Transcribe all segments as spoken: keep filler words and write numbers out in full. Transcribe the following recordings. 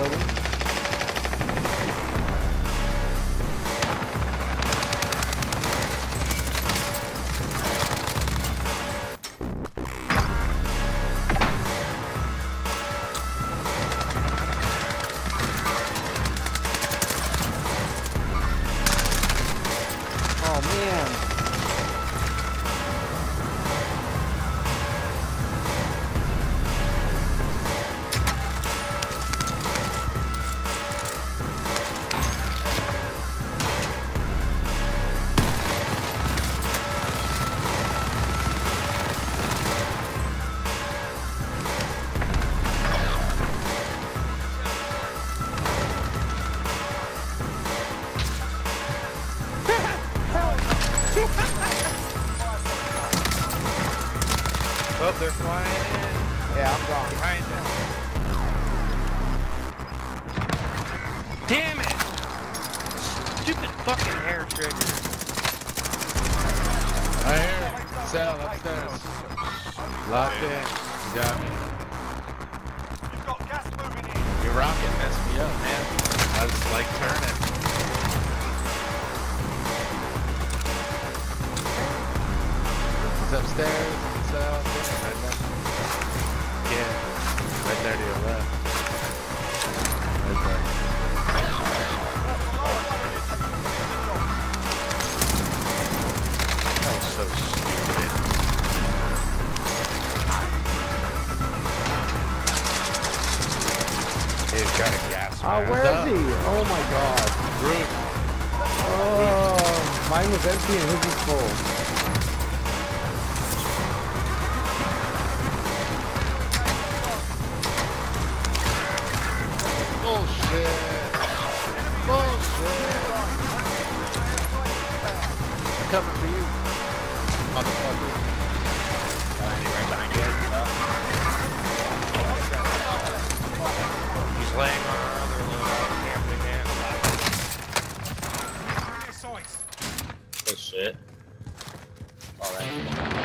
building. Oh man. Oh, they're flying in. Yeah, I'm gone. Behind them. Damn it! Stupid fucking hair trigger. Right here. Cell upstairs. Locked in. You got me. You've got gas moving in. Your rocket messed me up, man. I was like turning. He's upstairs. Cell. Right there. Yeah. Right there to your left. Right there. That was so stupid. He's got a gas Oh, mask. where is he? Oh my god. Roof. Oh, mine was empty and his is full. Bullshit. Bullshit. I'm coming for you, motherfucker. Right behind you. He's laying on our other little camping man. Oh shit. Alright.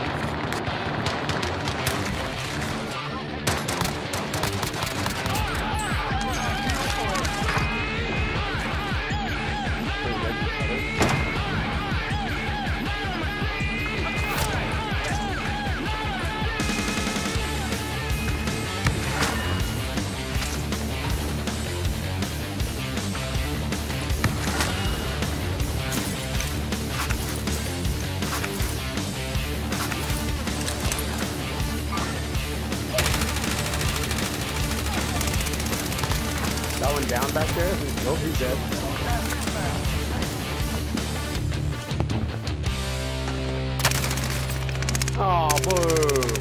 That one down back there? Nope, he's dead. Oh, boo.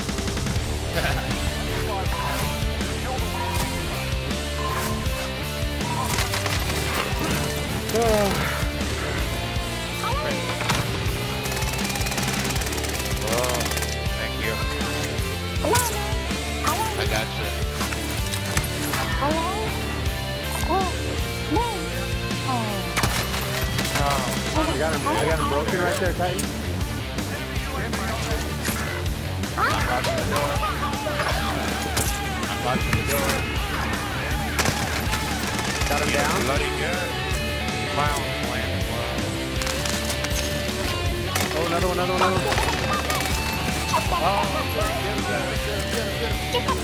Oh, thank you. I got you. I got him, I got him broken right there, Titan. Watching the door. Watching the door. Got him down. Bloody good. Clown landing Oh, another one, another one, another one. Oh, get him, get him, get him, get him.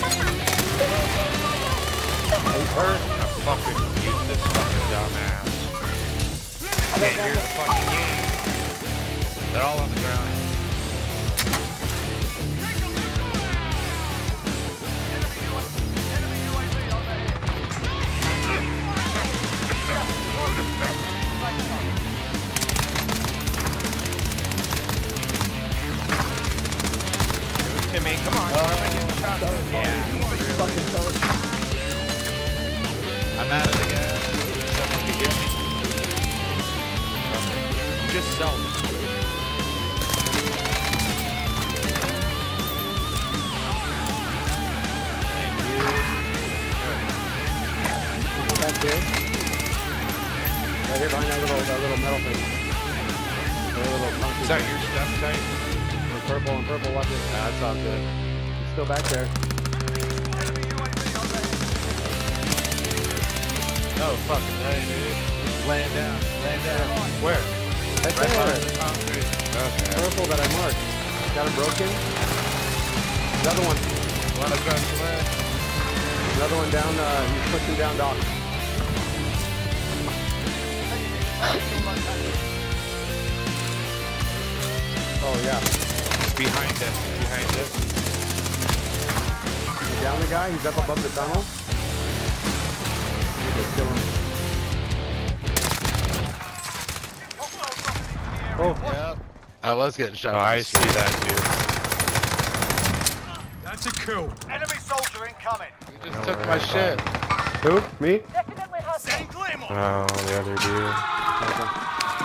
He's hurt. I fucking use this fucking dumbass. I can't hear the fucking game. They're all on the ground. Timmy, come on. Oh, Yeah. Fucking hurt. I'm out of the gas. Someone can get me. Just sell it. Thank you. Back there. Right here behind that little, that little metal thing. That little funky Is that thing. your stuff, Titan? And purple and purple, watch it. Nah, it's all good. He's still back there. No fucking way, dude. Laying down, laying down. Where? Right Right there. behind the concrete. Okay. Purple that I marked. Got him broken. Another one. One across the way. Another one down. Uh, he's pushing down dock. Oh yeah. Behind us, behind us. You down the guy? He's up above the tunnel. Just kill him. Oh, Yep. I was getting shot. Oh, I see that, dude. That's a kill. Enemy soldier incoming. You just took my shit. who? Me? Definitely hostile. Claymore. Oh, the other dude. Okay.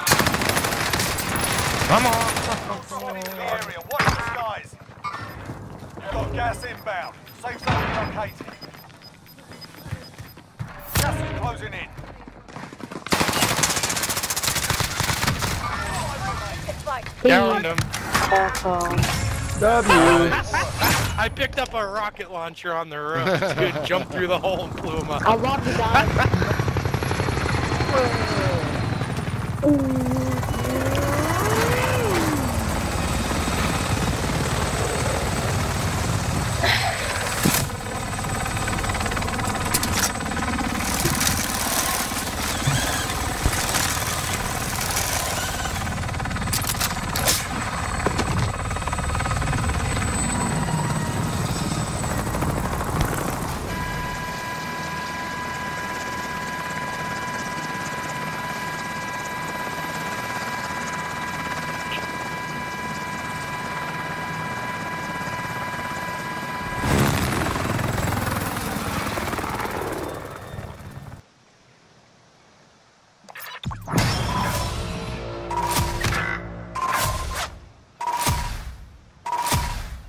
Come on! Someone in the area. Watch the skies. You've got gas inbound. Safe zone located. Gas is closing in. Downed him. W. I picked up a rocket launcher on the roof. Dude jumped through the hole and blew him up. A rocket died.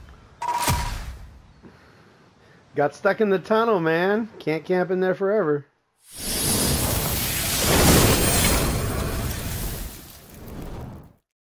Got stuck in the tunnel, man. Can't camp in there forever.